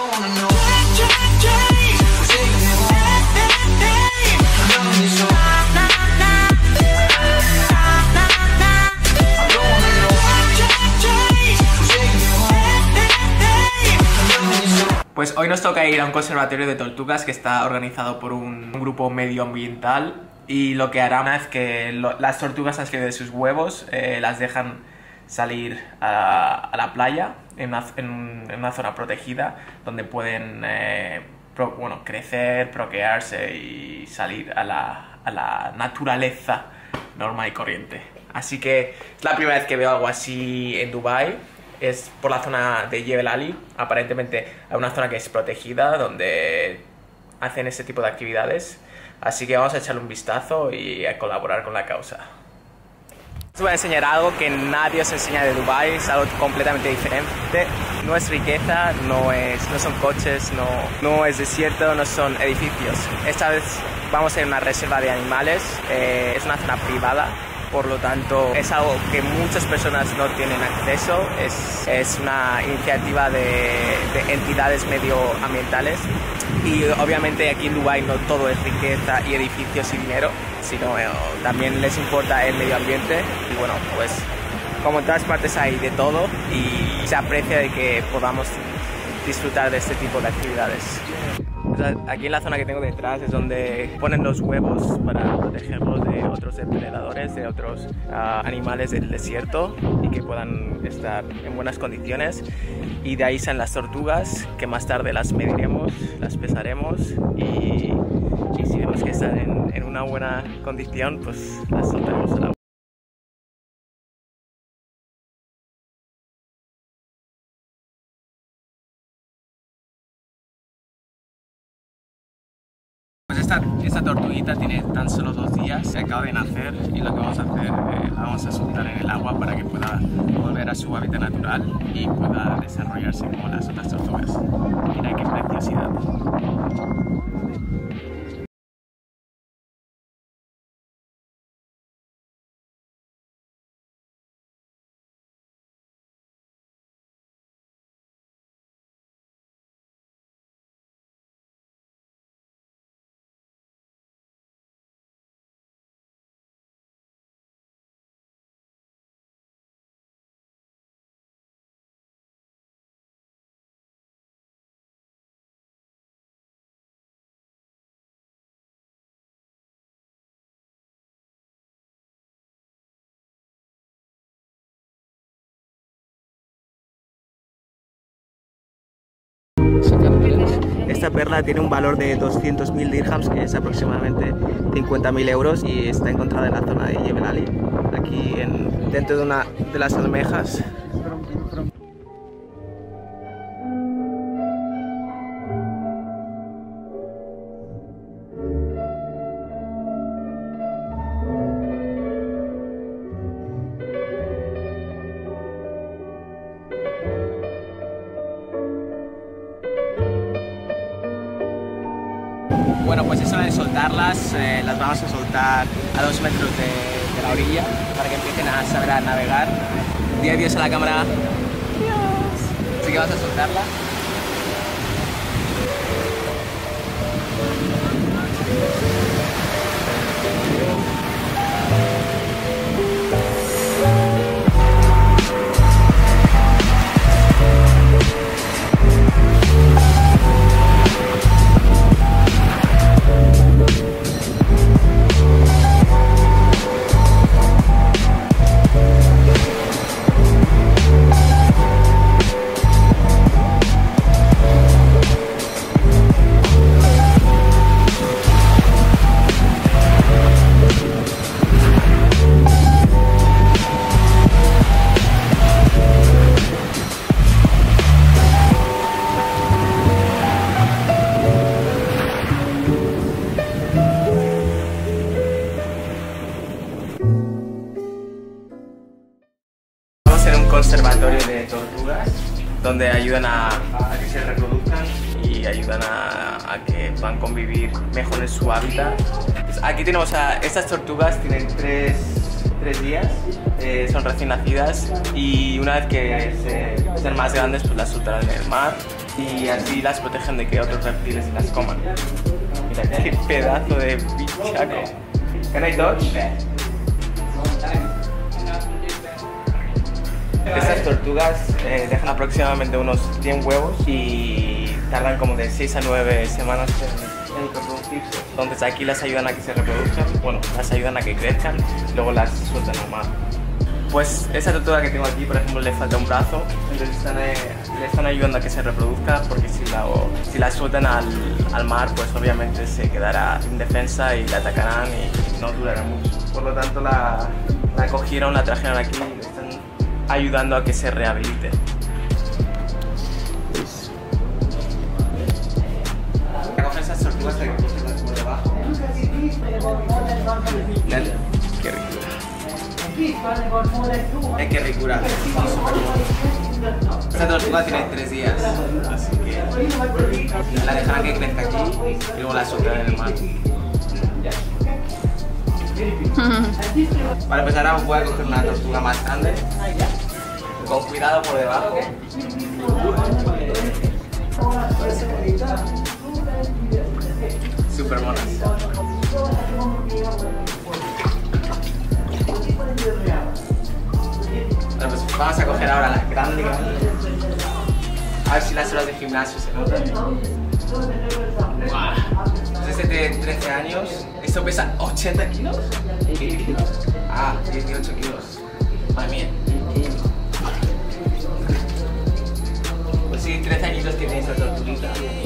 Pues hoy nos toca ir a un conservatorio de tortugas que está organizado por un grupo medioambiental, y lo que harán es que las tortugas han salido de sus huevos, las dejan salir a la playa en una zona protegida donde pueden crecer, procrearse y salir a la naturaleza normal y corriente. Así que es la primera vez que veo algo así en Dubái. Es por la zona de Jebel Ali. Aparentemente hay una zona que es protegida donde hacen ese tipo de actividades. Así que vamos a echarle un vistazo y a colaborar con la causa. Os voy a enseñar algo que nadie os enseña de Dubái. Es algo completamente diferente. No es riqueza, no son coches, no es desierto, no son edificios. Esta vez vamos a ir a una reserva de animales. Es una zona privada. Por lo tanto, es algo que muchas personas no tienen acceso. Es una iniciativa de entidades medioambientales. Y obviamente aquí en Dubái no todo es riqueza y edificios y dinero, sino también les importa el medio ambiente. Y bueno, pues como en todas partes hay de todo, y se aprecia de que podamos disfrutar de este tipo de actividades. Aquí en la zona que tengo detrás es donde ponen los huevos para protegerlos de otros depredadores, de otros animales del desierto, y que puedan estar en buenas condiciones. Y de ahí salen las tortugas, que más tarde las mediremos, las pesaremos, y si vemos que están en una buena condición, pues las soltaremos al agua. Esta tortuguita tiene tan solo 2 días, se acaba de nacer, y lo que vamos a hacer, la vamos a soltar en el agua para que pueda volver a su hábitat natural y pueda desarrollarse como las otras tortugas. Mira qué preciosidad. Esta perla tiene un valor de 200.000 dirhams, que es aproximadamente 50.000 euros, y está encontrada en la zona de Jebel Ali, aquí dentro de una de las almejas. Bueno, pues es hora de soltarlas. Las vamos a soltar a 2 metros de la orilla para que empiecen a saber a navegar. Di adiós a la cámara. Adiós. Así que vas a soltarla. Conservatorio de tortugas, donde ayudan a que se reproduzcan y ayudan a que puedan convivir mejor en su hábitat. Pues aquí tenemos a estas tortugas, tienen 3 días, son recién nacidas, y una vez que sean más grandes, pues las soltarán en el mar y así las protegen de que otros reptiles las coman. Mira qué pedazo de bichaco. Can I touch? Estas tortugas dejan aproximadamente unos 100 huevos y tardan como de 6 a 9 semanas en reproducirse. Entonces aquí las ayudan a que se reproduzcan, bueno, las ayudan a que crezcan, luego las sueltan al mar. Pues esa tortuga que tengo aquí, por ejemplo, le falta un brazo, entonces le están ayudando a que se reproduzca, porque si la sueltan al mar, pues obviamente se quedará indefensa y la atacarán y no durará mucho. Por lo tanto la cogieron, la trajeron aquí y le están ayudando a que se rehabilite. Voy a coger esas tortugas que cogerlas por debajo. Qué ricura. Qué ricura. Esta tortuga tiene 3 días, así que la dejarán que crezca aquí y luego la soltarán en el mar. Para empezar ahora voy a coger una tortuga más grande, con cuidado por debajo. Super monas. Bueno, pues vamos a coger ahora la grande. A ver si las horas de gimnasio se notan. Wow. Este tiene 13 años. Esto pesa 80 kilos. 20 kilos. Ah, 18 kilos. Madre mía. Pues sí, 13 añitos tiene esta tortuguita.